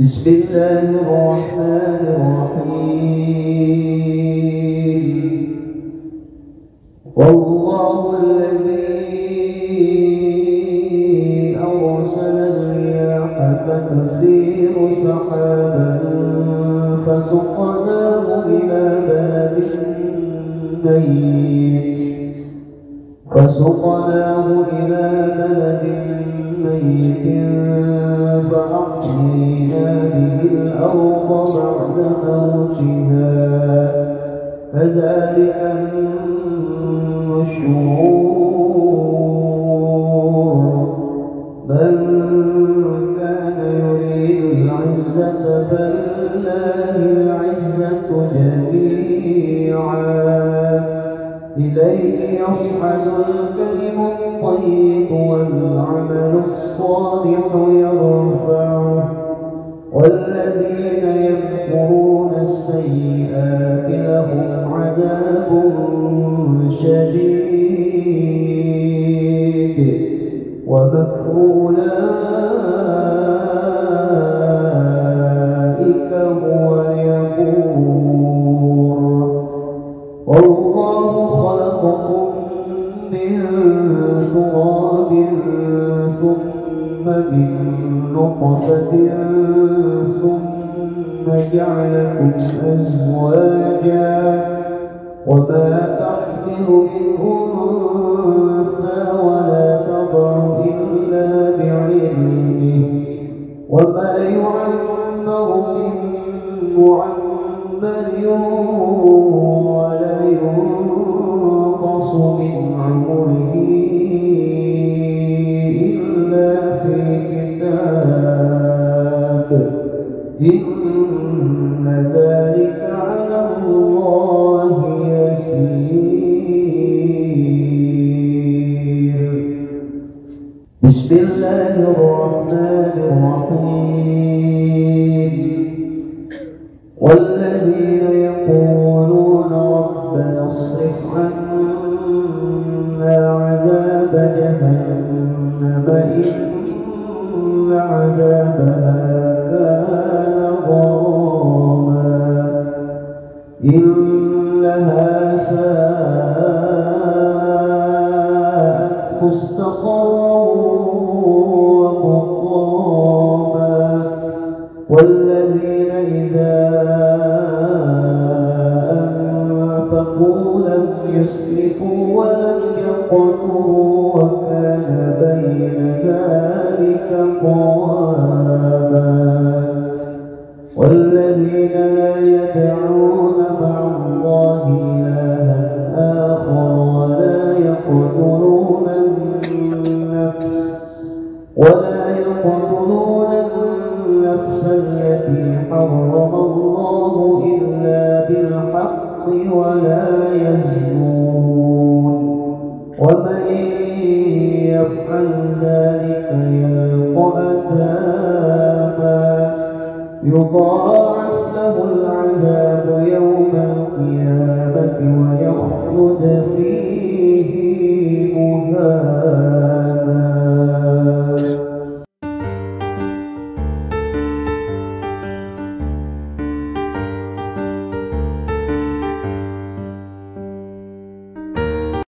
بسم الله الرحمن الرحيم. والله الذي أرسل الرياح فتثير سحابا فسقناه إلى بلد ميت فأحيينا به الأرض بعد موتها كذلك النشور. من كان يريد العزة فلله العزة جميعا إليه يصعد الكلم الطيب والعمل الصالح يرفعه والذين يمكرون السيئات لهم عذاب شديد ومكر أولئك هو يبور. والله خلقكم من تراب ثم من نطفة ثم جعلكم أزواجا وما تحمل من أنثى ولا تضع إلا بعلمه وما يعمر من معمر ولا ينقص من عمره إلا في كتاب إن ذلك على الله يسير. بسم الله الرحمن الرحيم. والذين يقولون ربنا اصرف عنا عذاب جهنم إن عذابها كان غراما إنها ساءت مستقرا ومقاما والذين إذا أنفقوا لم يسرفوا ولم يقتروا وكان بين ذلك قواما والذين لا يدعون مع الله إلها آخر ولا يقتلون النفس التي حرم الله إلا بالحق ولا يزنون ومن